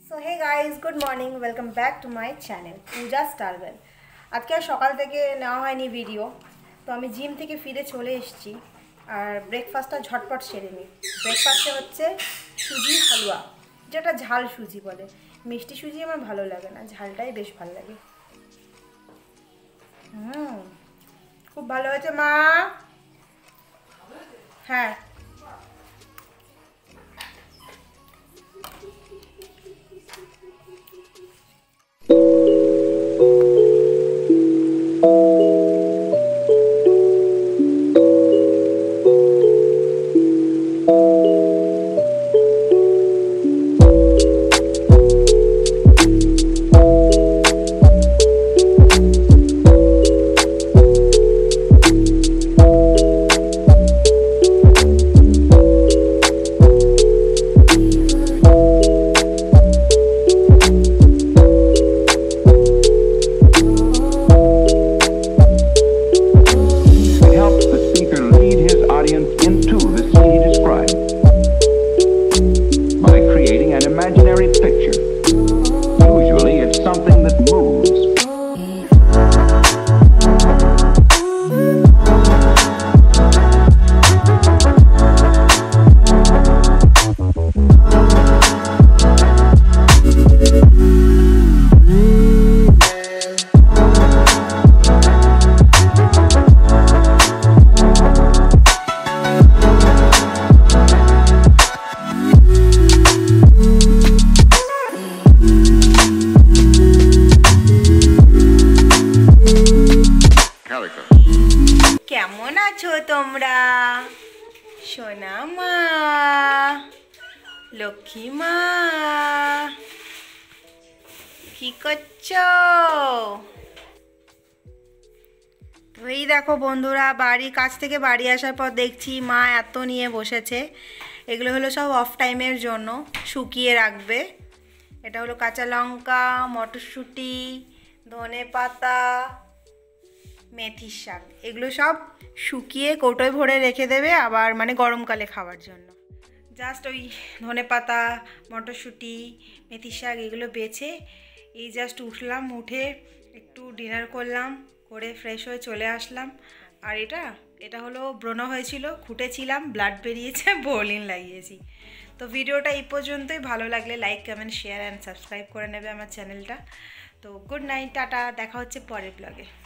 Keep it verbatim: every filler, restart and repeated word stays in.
So hey guys, good morning, welcome back to my channel Puja Starwell. আজকে আর সকাল থেকে নেওয়া হয়নি ভিডিও, তো আমি জিম থেকে ফিরে চলে এসেছি আর ব্রেকফাস্টটা ঝটপট সেরে নিই। ব্রেকফাস্টে হচ্ছে সুজি হালুয়া, যেটা ঝাল সুজি বলে। মিষ্টি সুজি আমার ভালো লাগে না, ঝালটাই বেশ ভালো লাগে। হুম, খুব ভালো হয়েছে মা। হ্যাঁ, কেমন আছো তোমরা সোনা মা, লক্ষ্মী মা? কি করছো? তো এই দেখো বন্ধুরা, বাড়ি কাছ থেকে বাড়ি আসার পর দেখছি মা এত নিয়ে বসেছে। এগুলো হলো সব অফ টাইমের জন্য শুকিয়ে রাখবে। এটা হলো কাঁচা লঙ্কা, মটরশুঁটি, ধনে পাতা, মেথির শাক। এগুলো সব শুকিয়ে কৌটোয় ভরে রেখে দেবে, আবার মানে গরমকালে খাওয়ার জন্য। জাস্ট ওই ধনে পাতা, মটরশুঁটি, মেথির শাক এগুলো বেছে এই জাস্ট উঠলাম, উঠে একটু ডিনার করলাম, করে ফ্রেশ হয়ে চলে আসলাম। আর এটা এটা হলো ব্রণ হয়েছিল, খুঁটেছিলাম, ব্লাড বেরিয়েছে, বোরলিন লাগিয়েছি। তো ভিডিওটা এই পর্যন্তই। ভালো লাগলে like, comment, share and subscribe করে নেবে আমার চ্যানেলটা। তো গুড নাইট, টাটা, দেখা হচ্ছে পরের ব্লগে।